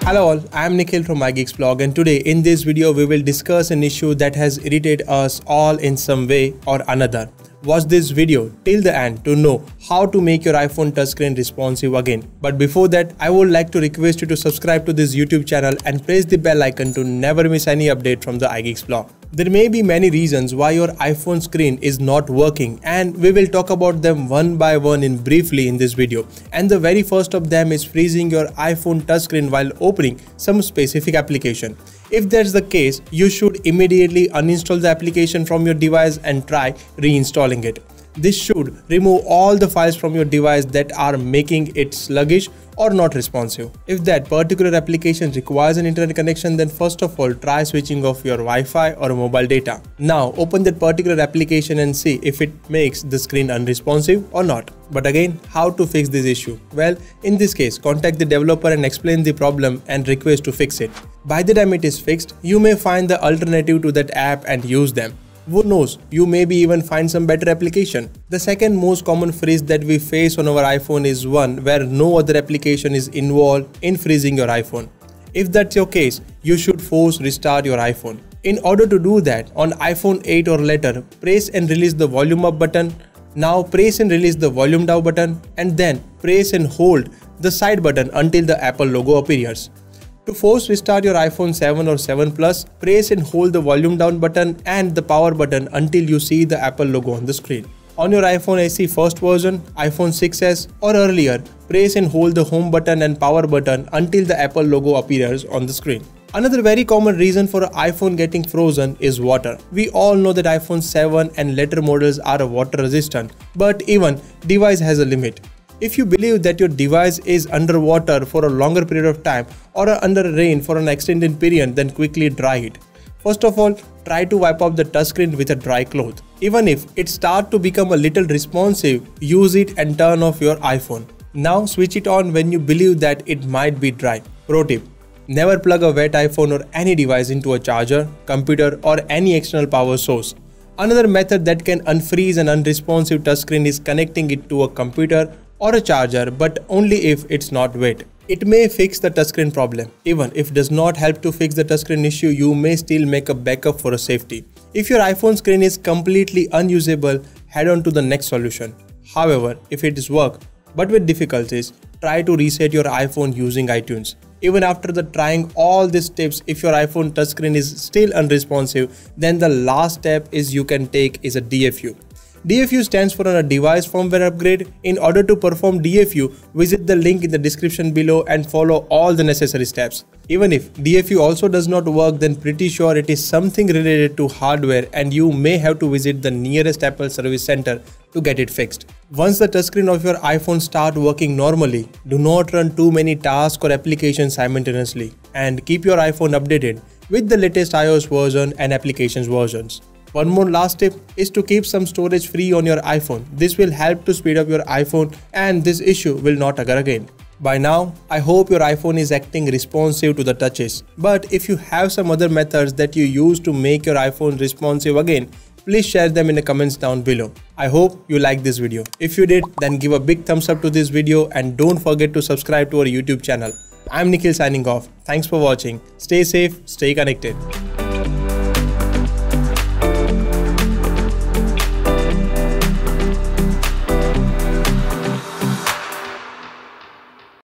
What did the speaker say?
Hello all, I am Nikhil from mygeeksblog, and today in this video we will discuss an issue that has irritated us all in some way or another. Watch this video till the end to know how to make your iPhone touchscreen responsive again. But before that, I would like to request you to subscribe to this YouTube channel and press the bell icon to never miss any update from the iGeeksblog. There may be many reasons why your iPhone screen is not working, and we will talk about them one by one briefly in this video. And the very first of them is freezing your iPhone touchscreen while opening some specific application. If that's the case, you should immediately uninstall the application from your device and try reinstalling it. This should remove all the files from your device that are making it sluggish or not responsive. If that particular application requires an internet connection, then first of all try switching off your Wi-Fi or mobile data. Now open that particular application and see if it makes the screen unresponsive or not. But again, how to fix this issue? Well, in this case, contact the developer and explain the problem and request to fix it. By the time it is fixed, you may find the alternative to that app and use them. Who knows, you maybe even find some better application. The second most common freeze that we face on our iPhone is one where no other application is involved in freezing your iPhone. If that's your case, you should force restart your iPhone. In order to do that, on iPhone 8 or later, press and release the volume up button. Now press and release the volume down button, and then press and hold the side button until the Apple logo appears. To force restart your iPhone 7 or 7 Plus, press and hold the volume down button and the power button until you see the Apple logo on the screen. On your iPhone SE first version, iPhone 6s or earlier, press and hold the home button and power button until the Apple logo appears on the screen. Another very common reason for an iPhone getting frozen is water. We all know that iPhone 7 and later models are water resistant, but even device has a limit. If you believe that your device is underwater for a longer period of time or under rain for an extended period, then quickly dry it. First of all, try to wipe off the touchscreen with a dry cloth. Even if it starts to become a little responsive, use it and turn off your iPhone. Now switch it on when you believe that it might be dry. Pro tip: never plug a wet iPhone or any device into a charger, computer or any external power source. Another method that can unfreeze an unresponsive touchscreen is connecting it to a computer or a charger, but only if it's not wet. It may fix the touchscreen problem. Even if it does not help to fix the touchscreen issue, you may still make a backup for a safety. If your iPhone screen is completely unusable, head on to the next solution. However, if it is work but with difficulties, try to reset your iPhone using iTunes. Even after trying all these tips, if your iPhone touchscreen is still unresponsive, then the last step you can take is a DFU. DFU stands for a device firmware upgrade. In order to perform DFU, visit the link in the description below and follow all the necessary steps. Even if DFU also does not work, then pretty sure it is something related to hardware and you may have to visit the nearest Apple service center to get it fixed. Once the touchscreen of your iPhone starts working normally, do not run too many tasks or applications simultaneously, and keep your iPhone updated with the latest iOS version and applications versions. One more last tip is to keep some storage free on your iPhone. This will help to speed up your iPhone and this issue will not occur again. By now, I hope your iPhone is acting responsive to the touches. But if you have some other methods that you use to make your iPhone responsive again, please share them in the comments down below. I hope you liked this video. If you did, then give a big thumbs up to this video and don't forget to subscribe to our YouTube channel. I'm Nikhil signing off. Thanks for watching. Stay safe, stay connected.